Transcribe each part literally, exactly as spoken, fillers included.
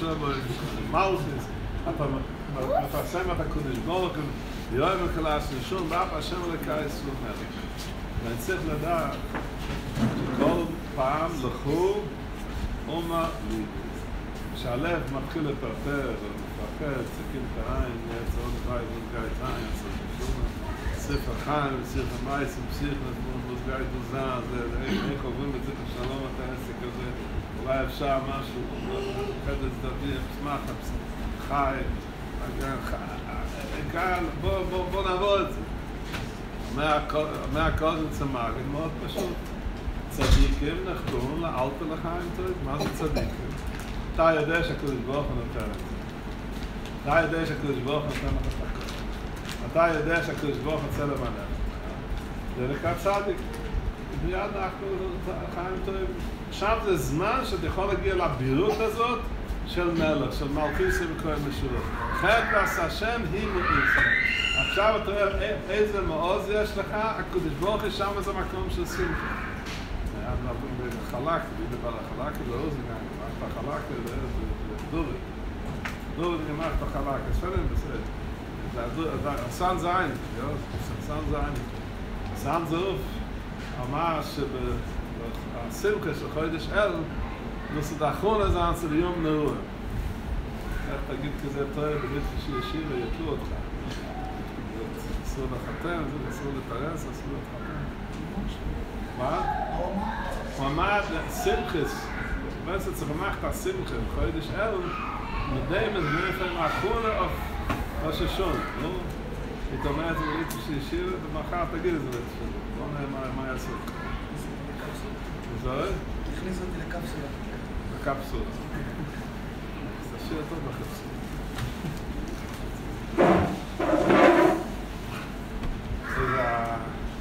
שבו, מלכוס, אתה מפרסם את הקודש ברוך הוא, יואב וקלס נשום, ואף השם אלוקי ישראל מלך. ואני צריך לדעת שכל פעם לכו אומה ליבי. כשהלב מתחיל לפרפר, ומפרפר, צקים את העין, יצא עוד חי, מוזגה את העין, ספר חיים, ספר מייס, פסיך, מוזגה את עוזה, איך עוברים את זה כשלום את העסק הזה, אולי אפשר משהו, חדש דבי, שמח, חי, בוא נעבור את זה. מהכל זה צמח, מאוד פשוט. צדיקים נחתום לאלפי לחיים טוב, מה זה צדיקים? אתה יודע שהקדוש ברוך הוא נותן את זה. אתה יודע שהקדוש ברוך הוא נותן לך את הכל. אתה יודע שהקדוש ברוך הוא רוצה למנף. זה נקרא צדיק. מיד אנחנו חיים טובים. עכשיו זה זמן שאתה יכול להגיע לבירות הזאת של מלך, של מלכיסא וכהן משורות. חלק ועשה השם היא מועיל. עכשיו אתה רואה איזה מעוז יש לך, הקדוש ברוך הוא שם זה מקום של שמחה. חלק, בידי בעל החלק זה אוזן גם, מערכת החלק זה דורי. דורי זה מערכת החלק, אז פלם בסדר. סן זין, סן זין. סן זוף אמר שבשמחה של חודש אל, נוסד האחרון הזה אנצל יום נרוע. איך תגיד כזה טוב, בגלל שישיר ויתלו אותך. אסור לחתן, אסור לתרס, אסור להתחתן. מה? הוא אמר שמחס, בעצם צריך למחת השמחה, חודש אל, מדי מזמנפם האחרונה או ששון, לא? היא אומרת את זה בליצה שישיר, ומחר תגיד את זה בליצה שלו, לא אומר מה יעשו. זהו? הכניס אותי לקפסולה. לקפסולה. אז תשאיר טוב בקפסולה. זה ה...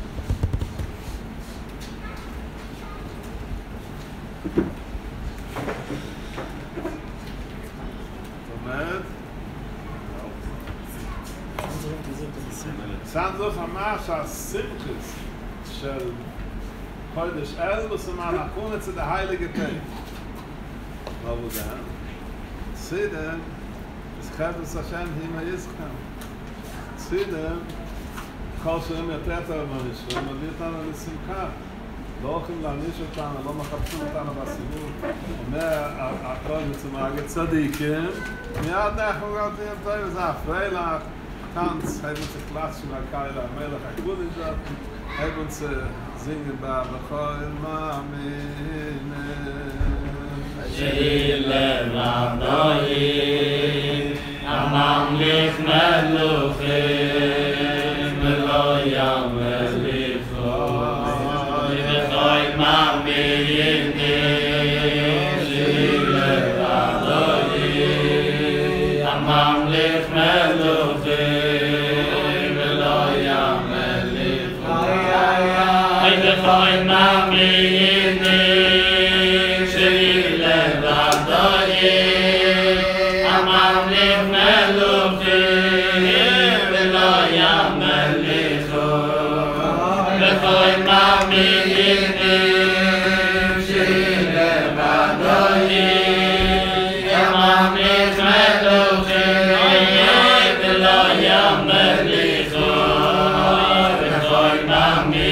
סנדלוף אמר שהסימכס של חודש אל בסומה לאחרונה זה ההייליגה טייב. מה הוא זה? סידם, es חפץ השם הימה יזכם. סידם, כל שהם יותר טוב ממישהו, הם מביא אותנו לשמחה. לא הולכים להעניש אותנו, לא מחפשים אותנו בסיבוב. אומר, הכל מצומגת צדיקים, מיד אנחנו גרדים טוב, זה הפרילך. Tanz, haben uns ein Platz von der Keile am Melech HaKudish dort, haben uns singen bei Bechol Mamine. Shile Rabdoi, Amamlich Meluchim, Lo Yamel Lichoi, Bechol Mamine. Shile Rabdoi, Amamlich Meluchim, Koi mami ni shile vadoi amam lichmeluchi v'lo yamel licho Koi mami ni shile vadoi amam lichmeluchi v'lo yamel licho Koi mami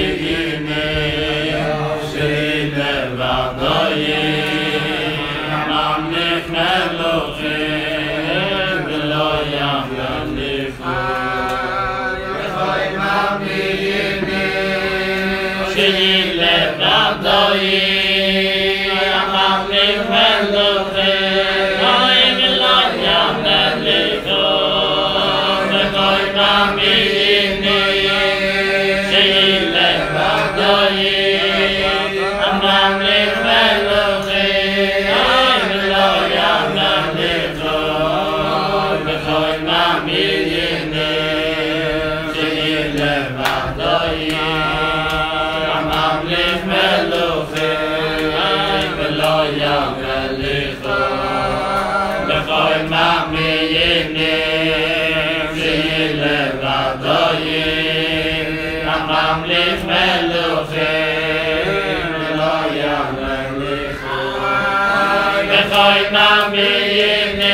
Koi mami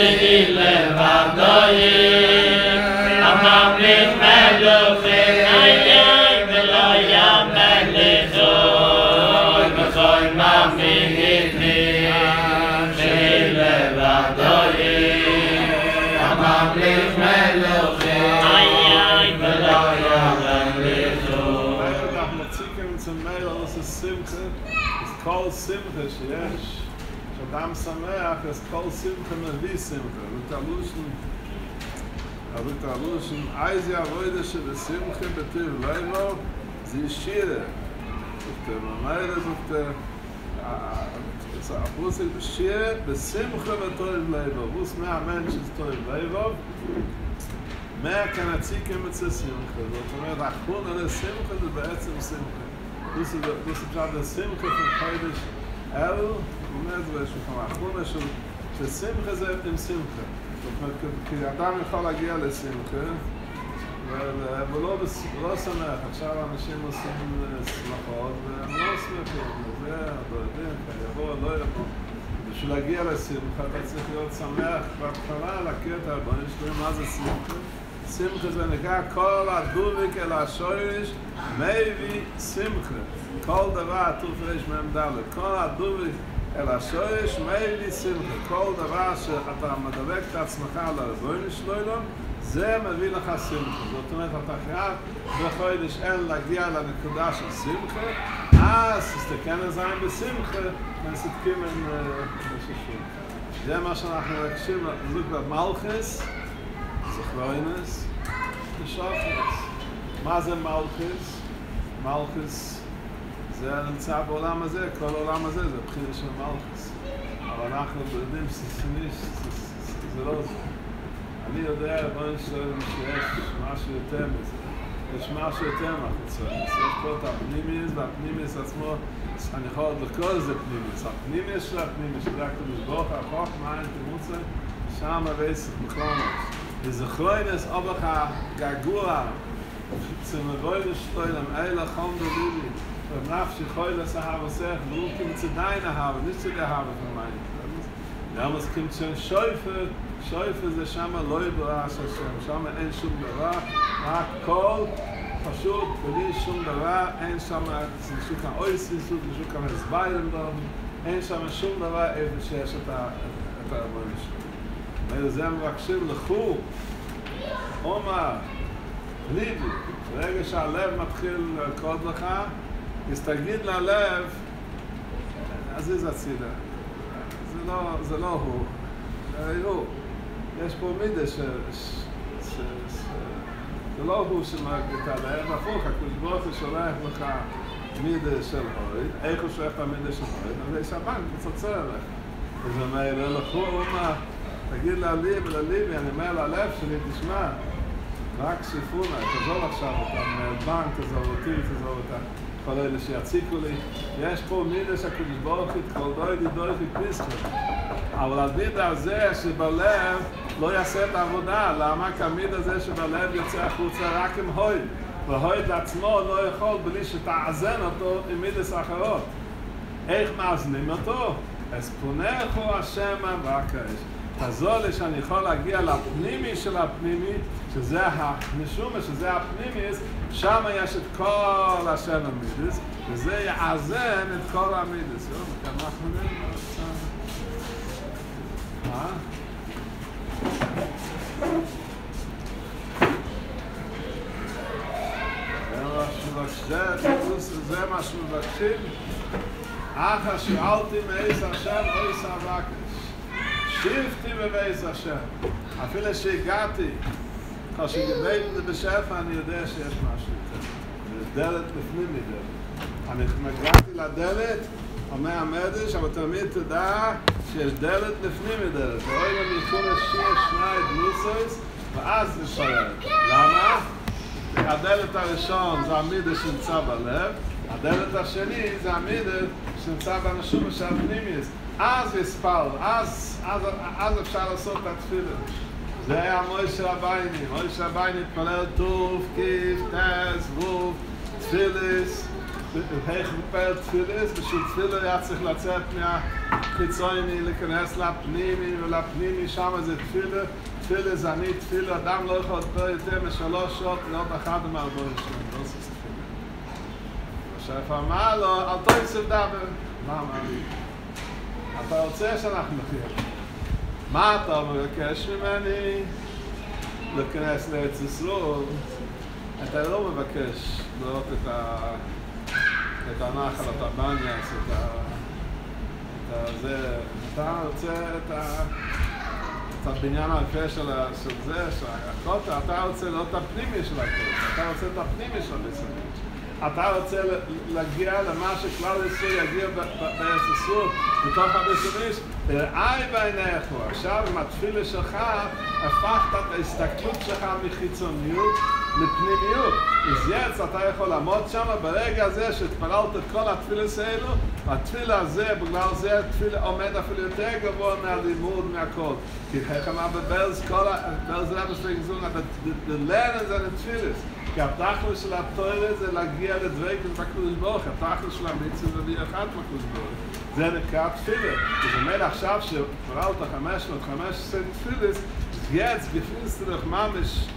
תהילה ודויים הממליך מלוכים איי ולא ימליכוי בכל ממליכים תהילה ודויים הממליך מלוכים איי ולא ימליכוי. אנחנו מציקים zum Mail alles ist Simche, ist Kol Simche שיש, שאדם שמח, ist Kol Simche מביא Simche, ותלושן, ותלושן, איזה עבודה שבשמחה בטוב ליבו, זה ישירה. זאת ממילא זאת, הפוסק שירה בשמחה בטוב ליבו, ווס מהמנש ist טוב ליבו, מה כאן הציקים אצל שמחה, זאת אומרת, האחרון על השמחה זה בעצם שמחה. Dus is de simcha van Chodesh El, באמת באיזשהו כמה, האחרונה של שמחה זה עם שמחה. זאת אומרת, כי אדם יכול להגיע לשמחה, והוא לא שמח. עכשיו אנשים עושים שמחות, והם לא שמחים, וזה, לא יודעים, יבוא או לא יבוא. בשביל להגיע לשמחה, אתה צריך להיות שמח בהתחלה, להכיר את הרבנים שלהם, מה זה שמחה? שמחה זה נקרא כל הדוביק אל השורש מביא שמחה. כל דבר, תופרש ממדלת, כל הדוביק אל השורש מביא שמחה. כל דבר שאתה מדבק את עצמך על הרבנים שלו, זה מביא לך שמחה. זאת אומרת, אתה חייב בחודש אין להגיע לנקודה של שמחה, אז תסתכן הזין בשמחה, ונסתקים עם נששים. זה מה שאנחנו מקשים לזוג במלכס, זכרוינס ושופס. מה זה מלכס? מלכס זה נמצא בעולם הזה, כל העולם הזה זה בחינה של מלכס. אבל אנחנו יודעים שזה לא זה. אני יודע בואי שלנו שיש משהו יותר מזה. יש משהו יותר מהחיצונס. יש פה את הפנימיוס, והפנימיוס עצמו, אני יכול עוד לקרוא לזה פנימיוס. הפנימיוס של הפנימיוס, שזה הקדוש ברוך הוא, החוק, מים, תמוצה, שם הבסיס בכלומות. וזכרוינס אובך הגעגוע zum Avoide Steuern, Eila Chom de Lili, und Nafshi Choyles Ahava Sech, wo kommt zu deiner Ahava, nicht zu der Ahava von meinen. Damals kommt schon Schäufe, Schäufe זה שמה לא יברא השם, שמה אין שום דבר, רק כל, פשוט, בלי שום דבר, אין שמה, זה שוק האויסיסות, זה שוק המסביירים דום, אין שמה שום דבר איפה שיש את הרבון שלו. וזה מבקשים לכו, אומר, ליבי, ברגע שהלב מתחיל לרקוד לך, אז תגיד ללב, עזיז הצידה. זה לא, זה לא הוא, זה הוא. יש פה מידה ש... ש... ש... זה לא הוא שמרגיש את הלב, הפוך, הקדוש הוא שולח לך מידה של הוריד, איך הוא שולח את המידה של הוריד, אבל יש הבנק, מצוצר עליך. אז הוא אומר, לכו, הוא אומר, תגיד לליבי, לליבי, אני אומר ללב שלי, תשמע, רק שיפונה, תעזור עכשיו אותם, בנק, תעזור אותי, תעזור אותם, כל אלה שיציקו לי. יש פה מידה שהקדוש ברוך הוא כל דוי די דוי פיסקו. אבל המידה הזה שבלב לא יעשה את העבודה. למה? כי המידה הזה שבלב יוצא החוצה רק עם הויד. והויד לעצמו לא יכול בלי שתאזן אותו עם מידס אחרות. איך מאזנים אותו? אז פונך הוא השם והקש. תעזור לי שאני יכול להגיע לפנימי של הפנימי, שזה הנשומה, שזה הפנימיס, שם יש את כל השם המידס, וזה יאזן את כל המידס. יום, כאן אנחנו נראים עכשיו. מה? זה מה שמבקשים. אחר שאלתי מאיס השם, אויס אבקש. שיפתי בבייס השם. אפילו שהגעתי, כשגבי בשפע אני יודע שיש משהו יותר. דלת לפנים מדלת. אני הגעתי לדלת, אומר המדש, אבל תמיד תדע שיש דלת לפנים מדלת. ואוי גם ייכון השיר שני דלוסויס, ואז נשאר. למה? הדלת הראשון זה המידה שנמצא בלב, הדלת השני זה המידה שנמצא בנשום של הפנימיס. אז יספל, אז, אז, אז אפשר לעשות את התפילה. זה היה מוישה רבייני. מוישה רבייני התפלל טוב, כיף, תס, ווב, תפילס, איך מפעל תפילס, בשביל תפילה היה צריך לצאת מהחיצוני, להיכנס לפנימי, ולפנימי שם זה תפילה, תפילה זה אני תפילה, אדם לא יכול לדבר יותר משלוש שעות, להיות אחד מהארבעים שלהם, לא עושה תפילה. השאיף אמר לו, אל תויסף דבר. מה אמר לי? אתה רוצה שאנחנו נחיה? מה אתה מבקש ממני? להיכנס לארץ ישראל? אתה לא מבקש לראות את ה... את הנחל, את הבניאס, את ה... את הזה... אתה רוצה את ה... את הבניין היפה של זה, שהקוטה, אתה רוצה לראות את הפנימי של הקוטה, אתה רוצה את הפנימי של המסורים. אתה רוצה להגיע למה שכלל ישראל יגיע בארץ ישראל, בתוך המסורים, ראי בעיניך, עכשיו עם התפילה שלך, הפכת את ההסתכלות שלך מחיצוניות לפנימיות. אז יצא, אתה יכול לעמוד שם ברגע הזה שהתפללת את כל התפילס האלו, והתפילה הזה, בגלל זה התפילה עומד אפילו יותר גבוה מהלימוד, מהכל. כי איך אמר בבלז, כל ה... בלז רבש לגזון, ללרן זה לתפילס. כי התכלס של התורה זה להגיע לדבקות בקדוש ברוך הוא. התכלס של המצווה זה להביא אחד בקדוש ברוך הוא. זה נקרא תפילה. זאת אומרת עכשיו שפרלת חמש מאות וחמש עשרה תפילס, jetzt gefühlst du dich ממש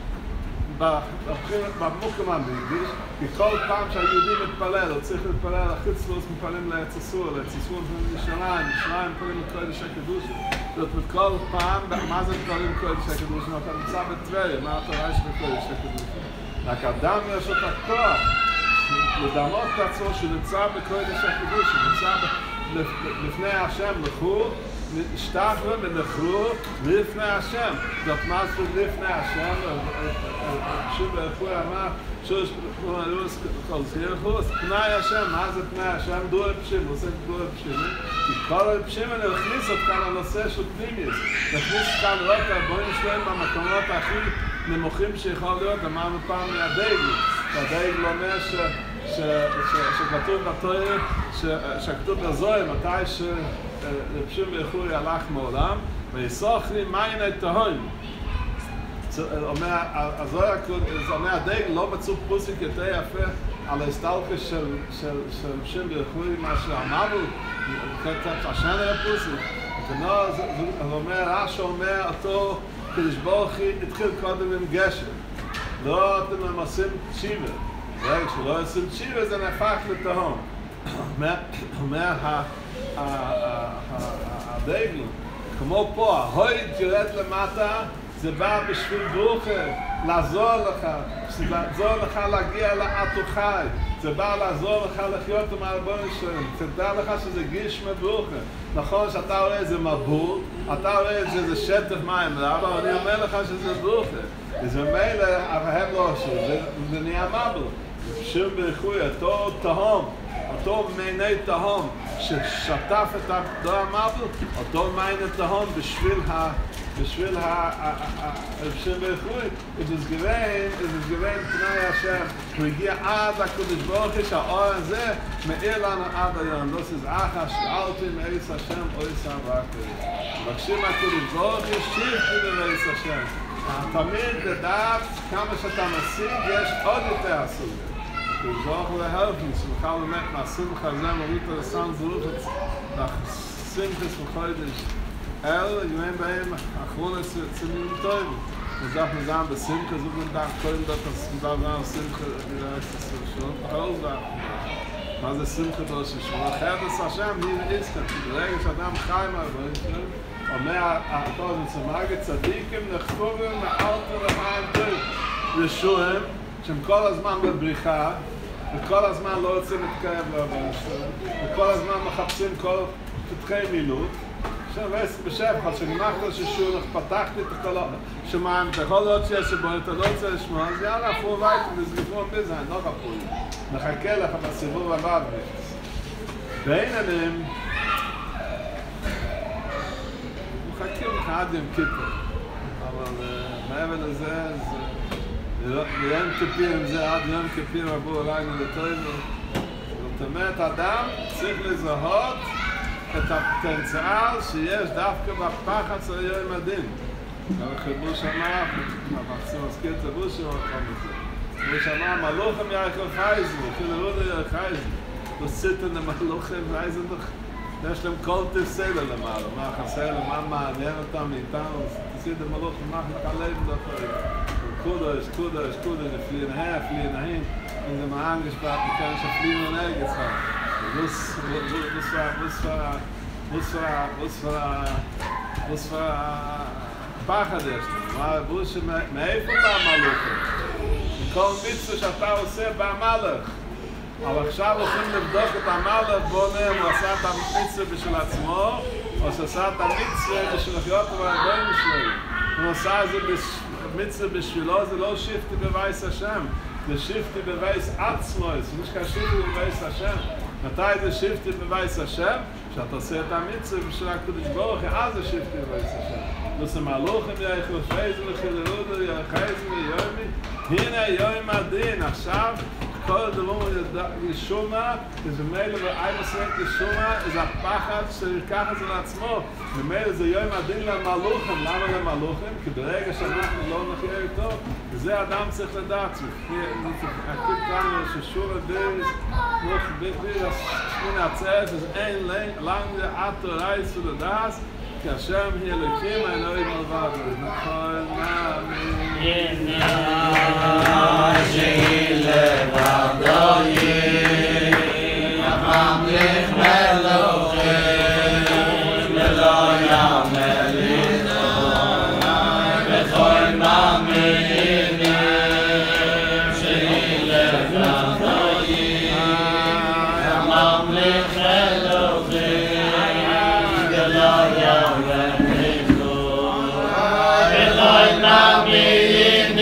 במוקם המקדש, כי כל פעם שהיהודי מתפלל, הוא צריך להתפלל, החיצלוס מתפללים לארץ ישראל, לארץ ישראל מירושלים, מירושלים מתפללים לקודש הקדושים. זאת אומרת, כל פעם, מה זה מתפללים לקודש הקדושים? אתה נמצא בטבריה, מה אתה רואה שבקודש הקדושים? רק אדם יש לו את הכוח לדמות את עצמו שנמצא בקודש הקדושים, נמצא לפני השם לחור, השתחווה ונחרו לפני השם. זאת מה זה לפני השם? שוב ברחוי אמר, שוש כל זכירכוס, פני השם, מה זה פני השם? דו הפשים, עושה דו הפשים. כי כל הפשים האלה הכניס אותך לנושא של פנימיוס. הכניס כאן רק הרבועים שלהם במקומות הכי נמוכים שיכול להיות, אמרנו פעם מהדייגל. הדייגל אומר ש... שכתוב בתורה, שכתוב בזוהר, מתי שרבשים ואיחורי הלך מעולם, ויסוך לי מים את תהום. אומר הדייגל, לא מצאו פוסיק יותר יפה על ההסתלקה של רבשים ואיחורי, מה שאמרנו, קצת השן היה פוסיק. אז אומר, רש"י אומר, אותו קדוש ברוך הוא התחיל קודם עם גשם. לא אתם עושים תשיבה. רגע, כשלא עושים תשיבה זה נהפך לתהום. אומר הדייגל, כמו פה, ההויד יורד למטה, זה בא בשביל ברוכה, לעזור לך, לעזור לך להגיע לאתוחי, זה בא לעזור לך לחיות עם הרבון שלהם, תדע לך שזה גישמא ברוכה. נכון שאתה רואה איזה מבול, אתה רואה את זה, זה שטף מים, אבל אני אומר לך שזה ברוכה. וזה מילא, אבל הם לא עשו, זה נהיה מבול. שום ברכוי, אותו תהום, אותו מיני תהום ששטף את הדור המבל, אותו מיני תהום בשביל ה... בשביל ה... שם ברכוי, זה סגרן, זה סגרן פני השם, הוא הגיע עד לקודש ברוך הוא, שהאור הזה מאיר לנו עד היום, לא שזה אחש, שאלתי מאיס השם, אוי סבקי. מבקשים הקודש ברוך הוא, שיר כדי מאיס השם. תמיד לדעת כמה שאתה משיג, יש עוד יותר הסוג. ברוך הוא להלפן, שנוכל באמת מהשמחה הזה, מוריד את הסן זרוחת, והשמחס וחודש. אלה, יואים בהם, אחרון הצמים טובים. נזף נזם בשמחה, זוג נדח, קודם דעת הסביבה ועם שמחה, נראה את הסרשון, כל זה. מה זה שמחה דו ששמונה? חייב את השם, נראה איסקה, ברגע שאדם חי מהרבנים שלהם, אומר, הכל זה צמאגת צדיקים, נחפורים מעלתו למען טוב. ישוהם, שהם כל הזמן בבריחה, וכל הזמן לא רוצים להתקרב לרבנים שלהם, וכל הזמן מחפשים כל פתחי מילות. עכשיו, בשפחה, כשנמחת ששור, פתחתי את כל השמיים, אתה יכול להיות שיש שבו, אתה לא רוצה לשמוע, אז יאללה, אפור וייטו, וזגפור בזיין, לא חפור. נחכה לך בסיבוב הבא. בעיננים, מחכים לך עד יום כיפור, אבל מעבר לזה, ליום כיפיר, זה עד יום כיפיר עבור עלינו לטוינו. זאת אומרת, אדם צריך לזהות את הפוטנציאל שיש דווקא בפחד של יום הדין. גם חיבוש אמר, אנחנו מזכיר את הבוש שלו עוד פעם את זה. חיבוש אמר, מלוכם יעקב חייזו, חילרו לי חייזו. das Zittern im Maluchem, weiß ich doch, da ist dem Kolte Seele mal, mach a Seele, Mama, der hat da mit da, das ist der Maluchem, mach noch ein Leben dafür. Kuda ist Kuda ist Kuda, die fliehen her, fliehen dahin, und sie mal angespart, die können schon fliehen und nirgends haben. Das war, das war, das war, das war, das war, Pachadest, maar boosje me even bij Maluchem. Ik kom niet zo dat hij zei bij Malach. אבל עכשיו הולכים לבדוק את המלך בונם, הוא עשה את המצווה בשביל עצמו, או שעשה את המצווה בשביל לחיות והרבנים שלו. הוא עשה את זה מצווה בשבילו, זה לא שיפטי בבייס השם, זה שיפטי בבייס עצמו, זה לא שיפטי בבייס השם. מתי זה שיפטי בבייס השם? כשאתה עושה את המצווה בשביל הקדוש ברוך הוא, אז זה שיפטי בבייס השם. נושא מלוכים יחלו פייזו לחילרודו יחייזו ויומי, הנה יום הדין, עכשיו כל הדבר ישומע, זה מילא ואי מסוים ישומע, זה הפחד שיקח את זה לעצמו. ומילא זה יום הדין למלוכים. למה למלוכים? כי ברגע שאנחנו לא נחיה איתו, זה אדם צריך לדעת. הכי כאן ששור הדין, נוח בידי, שמונה עצרת, אז אין לנו עתו רייס ולדעס, כי השם היא אלוקים, האלוהים מלבד. נכון, מאמין. שהיא לבדוי, הממליך מלוכים, ולא ימליך בכל מאמינים. שהיא לבדוי, הממליך מלוכים, ולא ימליך בכל מאמינים.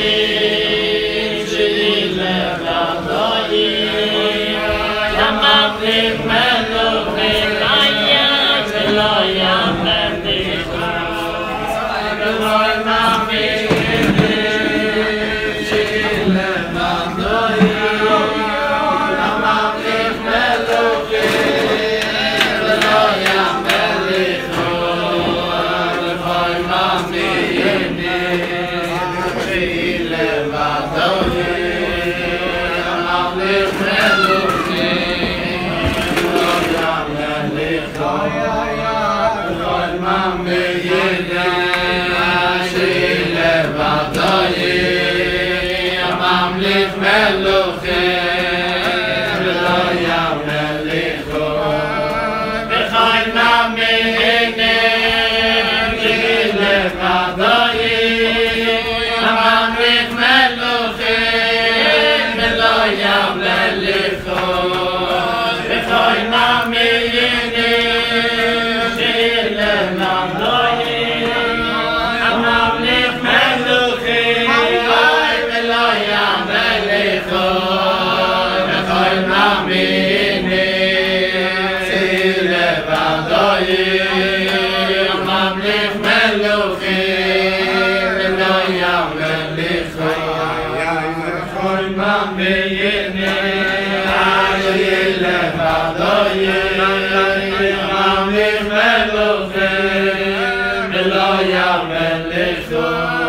Melech